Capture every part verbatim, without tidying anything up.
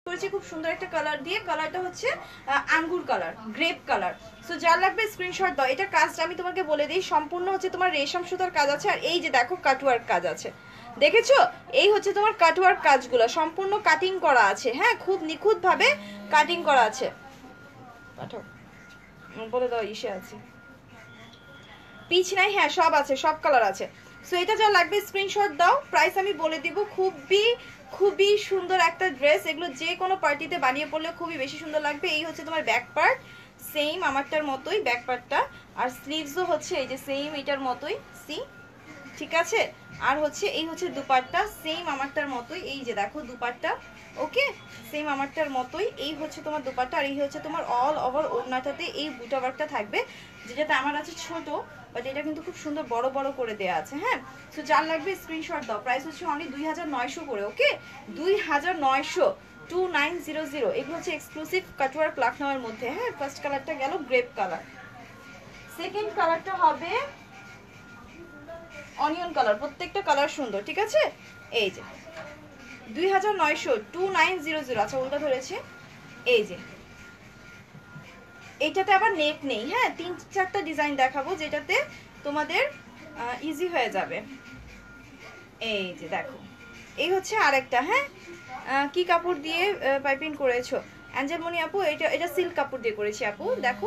করেছি খুব সুন্দর একটা কালার দিয়ে, কালারটা হচ্ছে আঙ্গুর কালার, গ্রেপ কালার। সো যার লাগবে স্ক্রিনশট দাও। এটা কাজটা আমি তোমাকে বলে দিই, সম্পূর্ণ হচ্ছে তোমার রেশম সুতার কাজ আছে, আর এই যে দেখো কাটওয়ার্ক কাজ আছে, দেখেছো? এই হচ্ছে তোমার কাটওয়ার্ক কাজগুলো, সম্পূর্ণ কাটিং করা আছে, হ্যাঁ, খুব নিখুঁত ভাবে কাটিং করা আছে। পাঠাও, বলে দাও ইসে আছে, পিচ নাই, হ্যাঁ সব আছে, সব কালার আছে। সো এটা যা লাগবে স্ক্রিনশট দাও, প্রাইস আমি বলে দিব। খুবই খুবই সুন্দর একটা ড্রেস, এগুলো যে কোনো পার্টিতে বানিয়ে পড়লে খুবই বেশি সুন্দর লাগবে। এই হচ্ছে তোমার ব্যাক পার্ট, সেম আমারটার মতোই ব্যাক পার্টটা, আর স্লিভসও হচ্ছে এই যে সেম এটার মতোই, সি ঠিক আছে। আর হচ্ছে এই হচ্ছে দুপাট্টা, সেম আমারটার মতোই, এই যে দেখো দুপাট্টা, ওকে সেম আমারটার মতোই। এই হচ্ছে তোমার দুপাট্টা, আর এই হচ্ছে তোমার অল ওভার ওড়নাটাতে এই বুটা ওয়ার্কটা থাকবে, যেটাতে আমার আছে ছোট, বাট এটা কিন্তু খুব সুন্দর বড় বড় করে দেওয়া আছে, হ্যাঁ। সো যার লাগবে স্ক্রিনশট দাও, প্রাইস হচ্ছে অনলি দুই হাজার নয়শো করে, ওকে দুই হাজার নয়শো, টু নাইন জিরো জিরো। এগুলো হচ্ছে এক্সক্লুসিভ কাটওয়ার্ক লাখনৌয়ের মধ্যে, হ্যাঁ। ফার্স্ট কালারটা গেল গ্রেপ কালার, সেকেন্ড কালারটা হবে অনিয়ন কালার, প্রত্যেকটা কালার সুন্দর, ঠিক আছে। এই যে দুই হাজার নয়শো, টু নাইন জিরো জিরো। আচ্ছা ওটা ধরেছে, এই যে এইটাতে আবার নেক নেই, হ্যাঁ, তিন চারটা ডিজাইন দেখাবো যেটাতে তোমাদের ইজি হয়ে যাবে। এই যে দেখো, এই হচ্ছে আরেকটা, হ্যাঁ, কি কাপড় দিয়ে পাইপিং করেছো অ্যাঞ্জেলমণি আপু? এটা এটা সিল্ক কাপড় দিয়ে করেছি আপু, দেখো।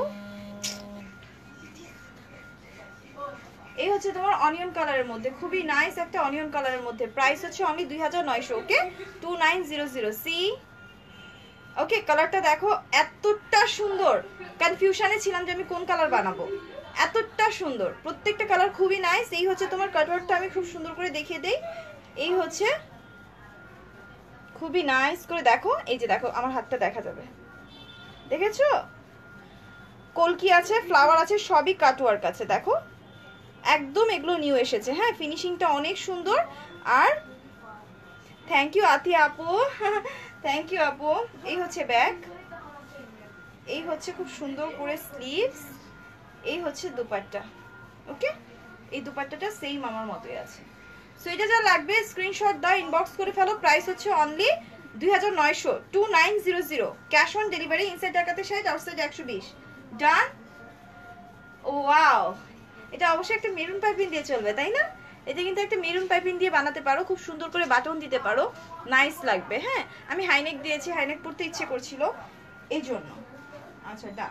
এই হচ্ছে তোমার অনিয়ন কালারের মধ্যে, খুবই নাইস একটা অনিয়ন কালারের মধ্যে, প্রাইস হচ্ছে অনলি দুই হাজার নয়শো, okay two nine zero zero. See okay, কালারটা দেখো এতটা সুন্দর, কনফিউশনে ছিলাম যে আমি কোন কালার বানাবো, এতটা সুন্দর প্রত্যেকটা কালার, খুবই নাইস। এই হচ্ছে তোমার কাটওয়ার্কটা আমি খুব সুন্দর করে দেখিয়ে দেই, এই হচ্ছে খুবই নাইস করে দেখো, এই যে দেখো আমার হাতটা দেখা যাবে, দেখেছো? কলকি আছে, ফ্লাওয়ার আছে, সবই কাটওয়ার্ক আছে, দেখো একদম এগুলো নিউ এসেছে, হ্যাঁ, ফিনিশিংটা অনেক সুন্দর। আর থ্যাংক ইউ আতি আপু, থ্যাংক ইউ আপু। এই হচ্ছে ব্যাক, এই হচ্ছে খুব সুন্দর করে স্লিভস, এই হচ্ছে দুপাট্টা, ওকে এই দুপাট্টাটা সেম আমার মতোই আছে। সো এটা যা লাগবে স্ক্রিনশট দাও, ইনবক্স করে ফেলো, প্রাইস হচ্ছে অনলি দুই হাজার নয়শো, two nine zero zero, cash on delivery, inside টাকাতে ষাট, আউটসাইড একশো বিশ। ডান। ওয়াও, এটা অবশ্যই একটা মেরুন পাইপিং দিয়ে চলবে, তাই না? এটা কিন্তু একটা মেরুন পাইপিং দিয়ে বানাতে পারো, খুব সুন্দর করে বাটন দিতে পারো, নাইস লাগবে, হ্যাঁ। আমি হাইনেক দিয়েছি, হাইনেক পরতে ইচ্ছে করছিল এই জন্য। আচ্ছা ডান,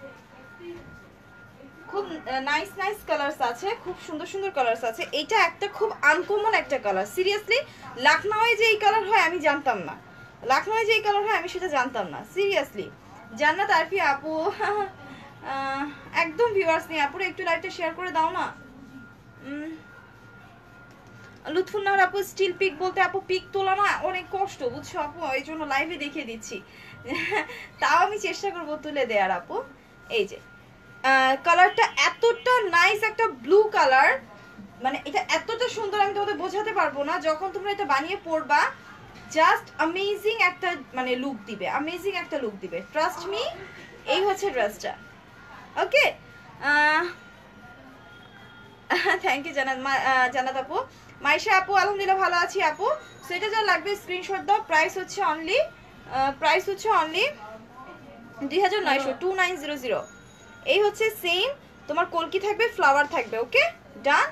খুব নাইস নাইস কালারস আছে, খুব সুন্দর সুন্দর কালারস আছে। এটা একটা খুব আনকমন একটা কালার, সিরিয়াসলি লখনউয়ে যে এই কালার হয় আমি জানতাম না, লখনউয়ে যে এই কালার হয় আমি সেটা জানতাম না, সিরিয়াসলি। জান্নাত আরফি আপু, একদম ভিউয়ার্স নেই আপুরা, একটু লাইভটা শেয়ার করে দাও না। লুৎফুন্নাহর আপু, স্টিল পিক বলতে আপু পিক তোলা না অনেক কষ্ট, বুঝছো আপু, এই জন্য লাইভে দেখিয়ে দিচ্ছি, তাও আমি চেষ্টা করবো তুলে দেয়ার আপু। এই যে কালারটা এতটা নাইস একটা ব্লু কালার, মানে এটা এতটা সুন্দর আমি তোমাদের বোঝাতে পারবো না, যখন তোমরা এটা বানিয়ে পরবা জাস্ট অ্যামেজিং একটা মানে লুক দিবে, অ্যামেজিং একটা লুক দিবে, ট্রাস্ট মি। এই হচ্ছে ড্রেসটা, ওকে থ্যাংক ইউ জানাত, জানাত আপু। মাইশা আপু, আলহামদুলিল্লাহ ভালো আছি আপু। সেটা যা লাগবে স্ক্রিনশট দাও, প্রাইস হচ্ছে অনলি প্রাইস হচ্ছে অনলি দুই হাজার নয়শো, টু নাইন জিরো জিরো। এই হচ্ছে সেম তোমার কলকি থাকবে, ফ্লাওয়ার থাকবে, ওকে ডান।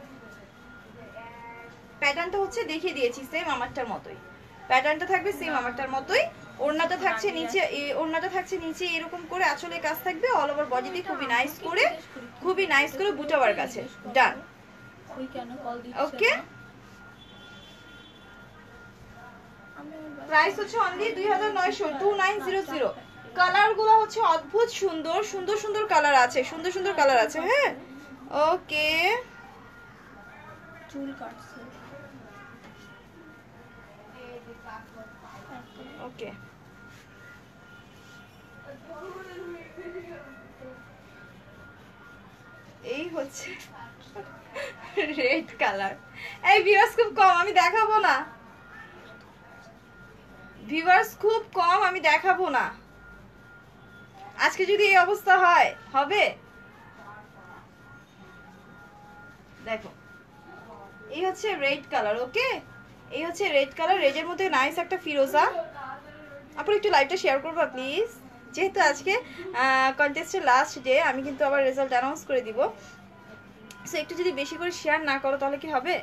প্যাটার্নটা হচ্ছে দেখিয়ে দিয়েছি সেম আমারটার মতোই, প্যাটার্নটা থাকবে সেম আমারটার মতোই, ওড়নাটা থাকছে নিচে, ওড়নাটা থাকছে নিচে এরকম করে, আঁচলে কাজ থাকবে, অল ওভার বডিতে খুবই নাইস করে, খুবই নাইস করে বুটা ওয়ার্ক আছে, ডান, ওকে। প্রাইস হচ্ছে অনলি দুই হাজার নয়শো, two nine zero zero. Colour গুলো হচ্ছে অদ্ভুত সুন্দর, সুন্দর সুন্দর কালার আছে, সুন্দর সুন্দর কালার আছে, হ্যাঁ, ওকে। চুল কাটছে, ওকে এই হচ্ছে রেড কালার। এই ভিউয়ার্স খুব কম, আমি দেখাবো না, ভিউয়ার্স খুব কম, আমি দেখাবো না আজকে, যদি এই অবস্থা হয় হবে। দেখো এই হচ্ছে রেড কালার, ওকে এই হচ্ছে রেড কালার, রেডের মধ্যে নাইস একটা ফিরোজা, আপু একটু লাইভটা শেয়ার করবা প্লিজ, যেহেতু আজকে কন্টেস্টের লাস্ট ডে, আমি কিন্তু আবার রেজাল্ট অ্যানাউন্স করে দিব। সো একটু যদি বেশি করে শেয়ার না করো তাহলে কি হবে?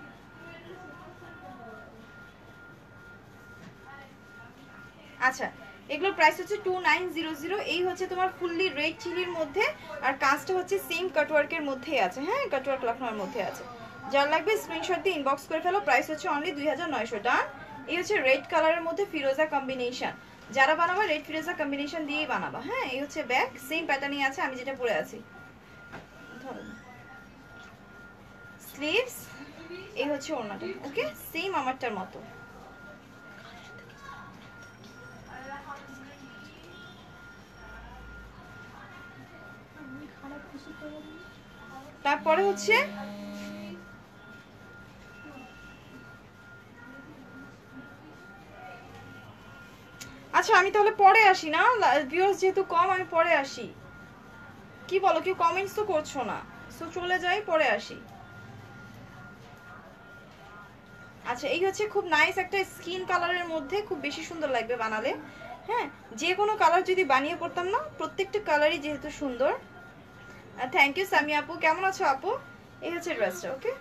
আচ্ছা, এগুলোর প্রাইস হচ্ছে টু নাইন জিরো জিরো। এই হচ্ছে তোমার ফুললি রেড চিলির মধ্যে, আর কাজটা হচ্ছে সেম কাটওয়ার্কের মধ্যেই আছে। হ্যাঁ, কাটওয়ার্ক লখনউর মধ্যে আছে। যার লাগবে স্ক্রিনশট দিয়ে ইনবক্স করে ফেলো। প্রাইস হচ্ছে অনলি দুই হাজার নয়শো। ডান। এই হচ্ছে রেড কালারের মধ্যে ফিরোজা কম্বিনেশন। যারা বানাবা রেড ফিরোজা কম্বিনেশন দিয়েই বানাবা। হ্যাঁ, এই হচ্ছে ব্যাক, সেম প্যাটার্নই আছে আমি যেটা পরে আছি। স্লিভস, এই হচ্ছে ওড়নাটা। ওকে, সেম আমারটার মতো। তারপরে হচ্ছে আচ্ছা, আমি তাহলে পরে আসি না, ভিউয়ার্স যেহেতু কম, আমি পরে আসি। কি বলো, কেউ কমেন্টস তো করছো না, সো চলে যাই, পরে আসি। আচ্ছা, এই হচ্ছে খুব নাইস একটা স্কিন কালারের মধ্যে, খুব বেশি সুন্দর লাগবে বানালে। হ্যাঁ, যে কোনো কালার যদি বানিয়ে পড়তাম না, প্রত্যেকটা কালারই যেহেতু সুন্দর। থ্যাংক ইউ সামি আপু, কেমন আছো আপু? এই হচ্ছে ড্রেসটা। ওকে,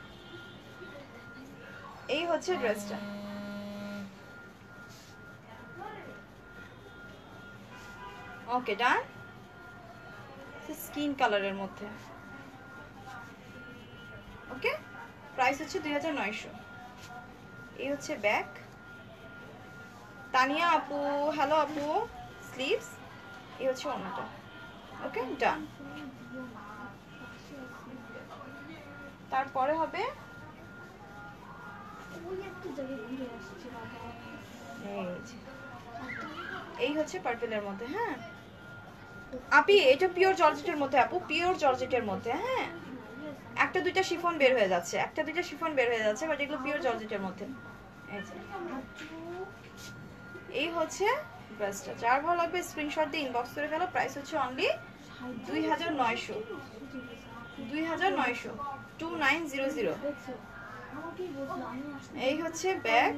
এই হচ্ছে ড্রেসটা। ওকে, ডান। স্কিন কালারের মধ্যে। ওকে, প্রাইস হচ্ছে দুই হাজার নয়শো। এই হচ্ছে ব্যাক। তানিয়া আপু, হ্যালো আপু। স্লিভস, এই হচ্ছে ওড়নাটা। ওকে, ডান। তারপরে হবে এই হচ্ছে পার্পেলের মধ্যে। হ্যাঁ আপি, এটা পিওর জর্জেটের মধ্যে আপু, পিওর জর্জেটের মধ্যে। হ্যাঁ, একটা দুইটা শিফন বের হয়ে যাচ্ছে, একটা দুইটা শিফন বের হয়ে যাচ্ছে, বাট এগুলো পিওর জর্জেটের মধ্যে। এই হচ্ছে ড্রেসটা। যার ভালো লাগবে স্ক্রিনশট দিয়ে ইনবক্স করে ফেলো। প্রাইস হচ্ছে অনলি দুই হাজার নয়শো। দুই হাজার নয়শো, টু নাইন জিরো জিরো। এই হচ্ছে ব্যাগ।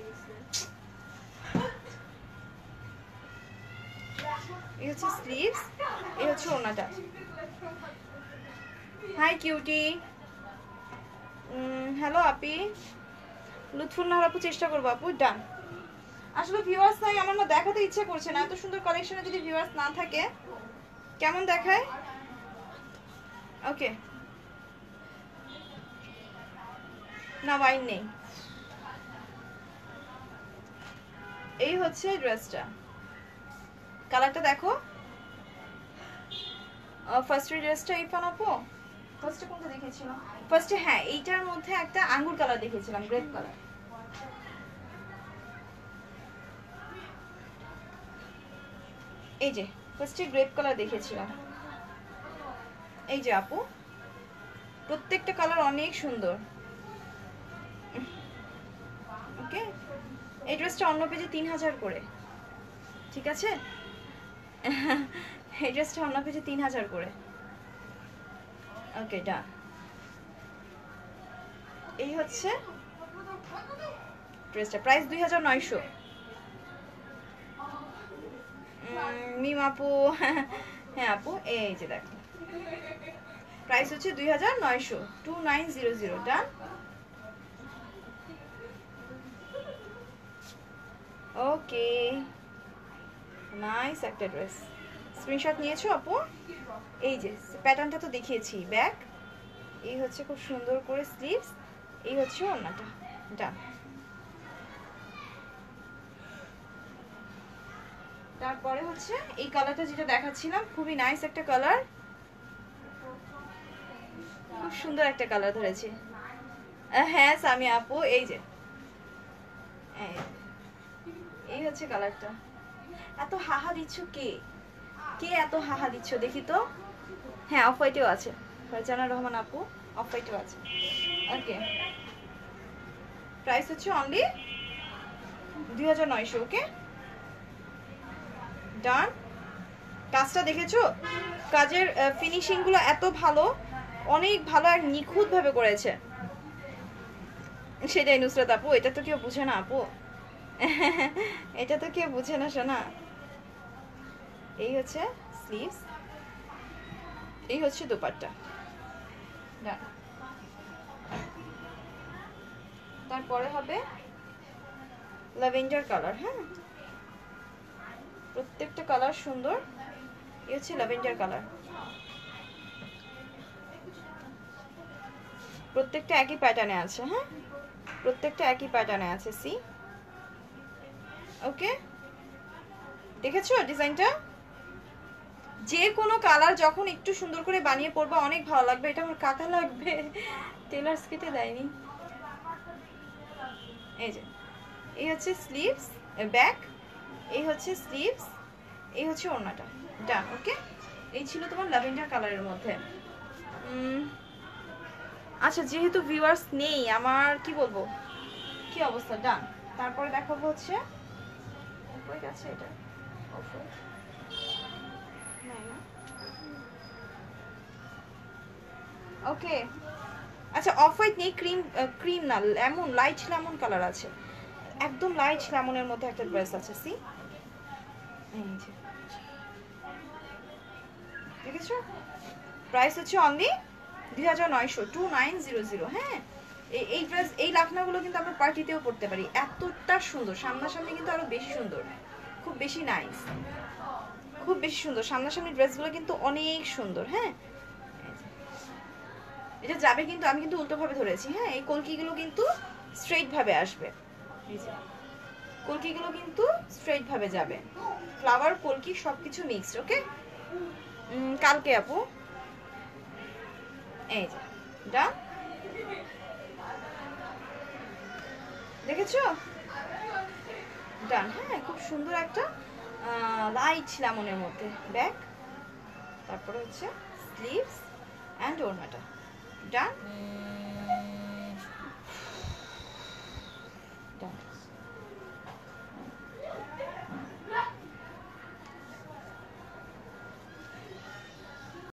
এই হচ্ছে স্লিভস, এই হচ্ছে ওড়নাটা। হাই কিউটি, হ্যালো আপি। লুৎফুন্নাহার আপু, চেষ্টা করবো আপু। ডান। আসলে ভিউয়ার্স নাই, আমার না দেখাতে ইচ্ছে করছে না। এত সুন্দর কালেকশনে যদি ভিউয়ার্স না থাকে কেমন দেখায়? ওকে, না ওয়াইন নেই। এই হচ্ছে ড্রেসটা। কালারটা দেখো। ফার্স্ট ড্রেসটা ইরফান আপু, ফার্স্টে কোনটা দেখেছিলাম? ফার্স্টে হ্যাঁ, এইটার মধ্যে একটা আঙ্গুর কালার দেখেছিলাম, গ্রেপ কালার। এই যে ফার্স্টে গ্রেপ কালার দেখেছিলাম। এই যে আপু, প্রত্যেকটা কালার অনেক সুন্দর। ওকে, এই ড্রেসটা অন্য পেজে তিন হাজার করে, ঠিক আছে? এই ড্রেসটা অন্য পেজে তিন হাজার করে। ওকে, ডান। এই হচ্ছে ড্রেসটা, প্রাইস দুই হাজার নয়শো। মিম আপু, হ্যাঁ আপু, এই যে দেখো, প্রাইস হচ্ছে দুই হাজার নয়শো, two nine zero zero. Done. Okay, nice একটা ড্রেস। স্ক্রিনশট নিয়েছো আপু? এই যে প্যাটার্নটা তো দেখিয়েছি, ব্যাক। এই হচ্ছে খুব সুন্দর করে স্লিভস, এই হচ্ছে ওড়নাটা। ডান। তারপরে হচ্ছে এই কালারটা যেটা দেখাচ্ছিলাম, খুবই নাইস একটা কালার, খুব সুন্দর একটা কালার ধরেছে। হ্যাঁ সামি আপু, এই যে এই হচ্ছে কালারটা। এত হাহা দিচ্ছ কে? কে এত হাহা দিচ্ছ দেখি তো? হ্যাঁ, অফ হোয়াইটেও আছে, ফারজানা রহমান আপু, অফ হোয়াইটেও আছে। ওকে, প্রাইস হচ্ছে অনলি দুই হাজার নয়শো। ওকে, ডান। কাজটা দেখেছো? কাজের ফিনিশিং গুলো এত ভালো, অনেক ভালো আর নিখুঁত ভাবে করেছে। সেটাই নুসরাত আপু, এটা তো কেউ বুঝে না আপু। এটা তো কেউ বুঝে না শোনা। এই হচ্ছে স্লিভস, এই হচ্ছে দুপাট্টা। তারপরে হবে ল্যাভেন্ডার কালার। হ্যাঁ, প্রত্যেকটা কালার সুন্দর। এই হচ্ছে ল্যাভেন্ডার কালার, প্রত্যেকটা একই প্যাটার্নে আছে। হ্যাঁ, প্রত্যেকটা একই প্যাটার্নে আছে। সি, ওকে, দেখেছো ডিজাইনটা? যে কোনো কালার যখন একটু সুন্দর করে বানিয়ে পরবা অনেক ভালো লাগবে। এটা আমার কাকা লাগবে, টেলার্স কেটে দেয়নি। এই যে, এই হচ্ছে স্লিভস, ব্যাক, এই হচ্ছে স্লিভস, এই হচ্ছে ওড়নাটা। ডান, ওকে। এই ছিল তোমার ল্যাভেন্ডার কালারের মধ্যে। আচ্ছা, যেহেতু ভিউয়ার্স নেই আমার, কি বলবো, কি অবস্থা। ডান, তারপরে দেখাবো হচ্ছে আছে এটা ওকে। আচ্ছা, অফ হোয়াইট নেই, ক্রিম, ক্রিম না, লেমন, লাইট লেমন কালার আছে, একদম লাইট লেমনের মধ্যে একটা ড্রেস আছে। সি, এই যে দেখেছো, প্রাইস হচ্ছে অনলি দুই হাজার নয়শো, টু নাইন জিরো জিরো। হ্যাঁ, এই ড্রেস, এই লাখনাগুলো কিন্তু আমরা পার্টিতেও পরতে পারি, এতটা সুন্দর। সামনাসামনি কিন্তু আরো বেশি সুন্দর, খুব বেশি নাইস, খুব বেশি সুন্দর। সামনাসামনি ড্রেসগুলো কিন্তু অনেক সুন্দর। হ্যাঁ, এটা যাবে কিন্তু, আমি কিন্তু উল্টোভাবে ধরেছি। হ্যাঁ, এই কলকিগুলো কিন্তু স্ট্রেইট ভাবে আসবে। এই যে কলকিগুলো কিন্তু স্ট্রেইট ভাবে যাবে, ফ্লাওয়ার কলকি সবকিছু মিক্সড। ওকে, কালকে আপু, এই যে ডান, দেখেছো? ডান। হ্যাঁ, খুব সুন্দর একটা লাইট লেমনের মধ্যে ব্যাক, তারপরে হচ্ছে স্লিভস অ্যান্ড ওড়নাটা। ডান।